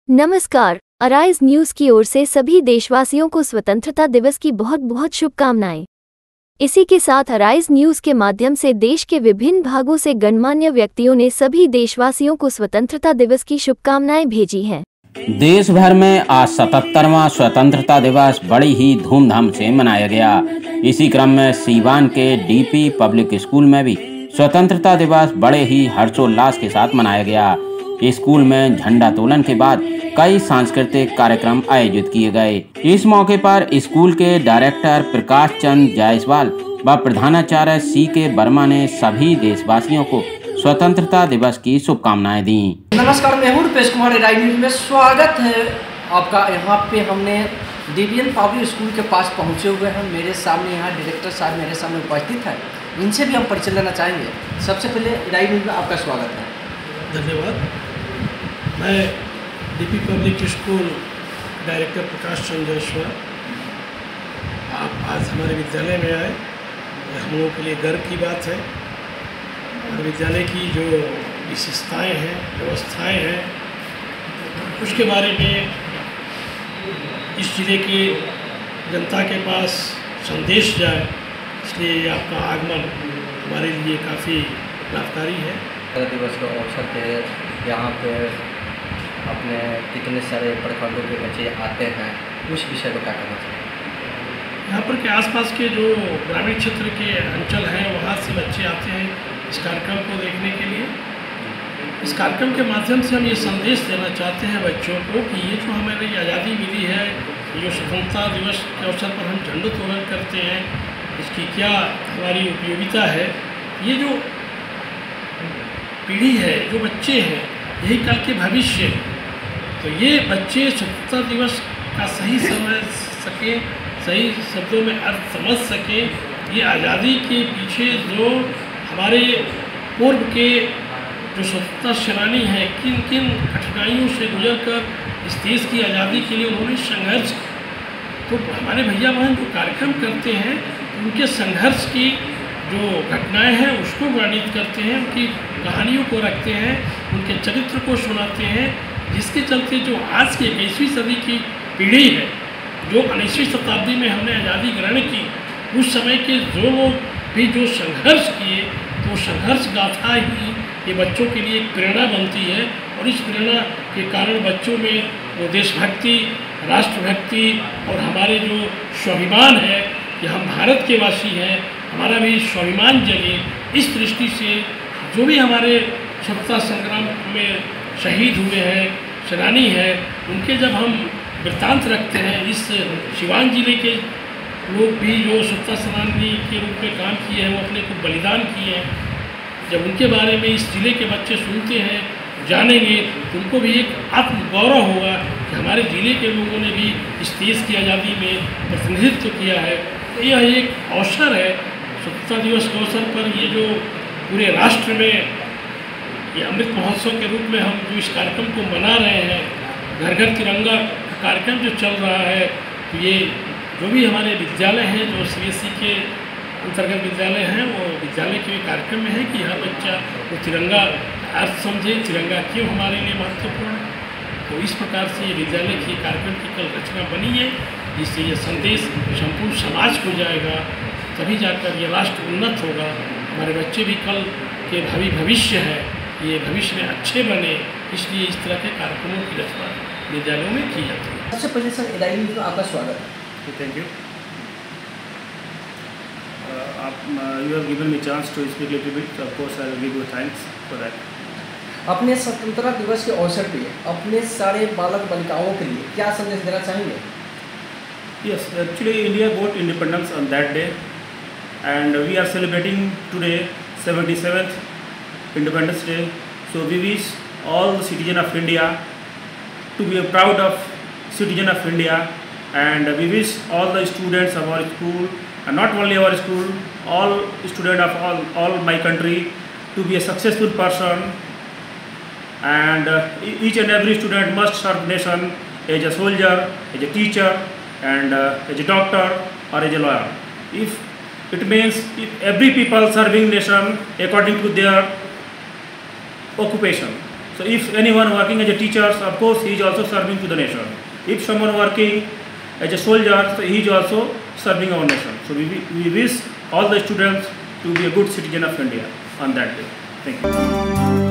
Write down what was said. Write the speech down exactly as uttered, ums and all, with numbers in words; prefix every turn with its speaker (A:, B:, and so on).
A: नमस्कार, arise news की ओर से सभी देशवासियों को स्वतंत्रता दिवस की बहुत बहुत शुभकामनाएं। इसी के साथ अराइज न्यूज के माध्यम से देश के विभिन्न भागों से गणमान्य व्यक्तियों ने सभी देशवासियों को स्वतंत्रता दिवस की शुभकामनाएं भेजी हैं।
B: देश भर में आज सतहत्तरवां स्वतंत्रता दिवस बड़ी ही धूमधाम से मनाया गया। इसी क्रम में सीवान के डीपी पब्लिक स्कूल में भी स्वतंत्रता दिवस बड़े ही हर्षोल्लास के साथ मनाया गया। स्कूल में झंडा तोलन के बाद कई सांस्कृतिक कार्यक्रम आयोजित किए गए। इस मौके पर स्कूल के डायरेक्टर प्रकाश चंद जायसवाल व प्रधानाचार्य सी के वर्मा ने सभी देशवासियों को स्वतंत्रता दिवस की शुभकामनाएं दी।
C: नमस्कार, मैं हूं रुपेश कुमार, अराइज न्यूज में स्वागत है आपका। यहाँ पे हमने डीपीएन पब्लिक स्कूल के पास पहुँचे हुए हैं। मेरे सामने यहाँ डायरेक्टर साहब मेरे सामने उपस्थित है, इनसे भी हम परिचय लेना चाहेंगे। सबसे पहले अराइज न्यूज में आपका स्वागत है।
D: धन्यवाद। मैं DP public school director Prakash Chand Jaiswal. आप आज हमारे विद्यालय में आए, हम लोगों के लिए गर्व की बात है। और विद्यालय की जो विशेषताएँ हैं, व्यवस्थाएँ हैं, उसके बारे में इस जिले के जनता के पास संदेश जाए, इसलिए आपका आगमन हमारे लिए काफ़ी लाभकारी है।
E: दिवस के अवसर पे यहाँ पे अपने कितने सारे प्रखंडों के बच्चे आते हैं, उस विषय में क्या कहना चाहिए?
D: यहाँ पर के आसपास के जो ग्रामीण क्षेत्र के अंचल हैं, वहाँ से बच्चे आते हैं इस कार्यक्रम को देखने के लिए। इस कार्यक्रम के माध्यम से हम ये संदेश देना चाहते हैं बच्चों को कि ये जो हमारी आज़ादी मिली है, जो स्वतंत्रता दिवस के अवसर पर हम झंडोत्तोलन करते हैं, इसकी क्या हमारी उपयोगिता है। ये जो पीढ़ी है, जो बच्चे हैं, यही कल के भविष्य है। तो ये बच्चे स्वतंत्रता दिवस का सही समझ सकें, सही शब्दों में अर्थ समझ सकें। ये आज़ादी के पीछे जो हमारे पूर्व के जो स्वतंत्रता सेनानी हैं, किन किन कठिनाइयों से गुजरकर इस देश की आज़ादी के लिए उन्होंने संघर्ष किया। तो हमारे भैया बहन जो कार्यक्रम करते हैं, उनके संघर्ष की जो घटनाएं हैं उसको वर्णित करते हैं, उनकी कहानियों को रखते हैं, उनके चरित्र को सुनाते हैं, जिसके चलते जो आज की इक्कीसवीं सदी की पीढ़ी है, जो उन्नीसवीं शताब्दी में हमने आज़ादी ग्रहण की, उस समय के जो लोग भी जो संघर्ष किए, तो संघर्ष गाथा ही ये बच्चों के लिए एक प्रेरणा बनती है। और इस प्रेरणा के कारण बच्चों में वो देशभक्ति, राष्ट्रभक्ति और हमारे जो स्वाभिमान है कि हम भारत के वासी हैं, हमारा भी स्वाभिमान जगे। इस दृष्टि से जो भी हमारे स्वतंत्रता संग्राम में शहीद हुए हैं, सेनानी हैं, उनके जब हम वृत्तांत रखते हैं, इस सीवान जिले के लोग भी जो स्वतंत्रता सेनानी के रूप में काम किए हैं, वो अपने को बलिदान किए हैं, जब उनके बारे में इस जिले के बच्चे सुनते हैं, जानेंगे, तो उनको भी एक आत्मगौरव होगा कि हमारे जिले के लोगों ने भी इस देश की आज़ादी में प्रतिनिधित्व किया है। तो यह एक अवसर है स्वतंत्रता दिवस के अवसर पर, ये जो पूरे राष्ट्र में ये अमृत महोत्सव के रूप में हम जो इस कार्यक्रम को मना रहे हैं, घर घर तिरंगा कार्यक्रम जो चल रहा है, तो ये जो भी हमारे विद्यालय हैं, जो सीबीएसई के अंतर्गत विद्यालय हैं, वो विद्यालय के कार्यक्रम में है कि हर बच्चा वो तिरंगा अर्थ समझे, तिरंगा क्यों हमारे लिए महत्वपूर्ण है। तो इस प्रकार से ये विद्यालय की कार्यक्रम की कल रचना बनी है, जिससे ये संदेश संपूर्ण समाज को जाएगा, तभी जाकर ये राष्ट्र उन्नत होगा। हमारे बच्चे भी कल के भावी भविष्य है, ये भविष्य में अच्छे बने, इसलिए इस तरह के कार्यक्रमों की रचना विद्यालयों में की जाती है।
C: सबसे पहले सर अराइज न्यूज में आपका स्वागत है।
F: Thank you. आप you have given me chance to speak little bit, of course I will give you thanks for that.
C: अपने स्वतंत्रता दिवस के अवसर पे अपने सारे बालक बालिकाओं के लिए क्या संदेश देना चाहेंगे?
F: Yes, actually India got independence on that day, and we are celebrating today seventy-seventh Independence Day. So we wish all the citizens of India to be proud of citizen of India, and we wish all the students of our school, and not only our school, all students of all, all my country to be a successful person, and uh, each and every student must serve nation as a soldier, as a teacher, and uh, as a doctor or as a lawyer. If it means if every people serving nation according to their occupation. So if anyone working as a teacher, of course he is also serving to the nation. If someone working as a soldier, so he is also serving our nation. So we, we wish all the students to be a good citizen of India on that day. Thank you.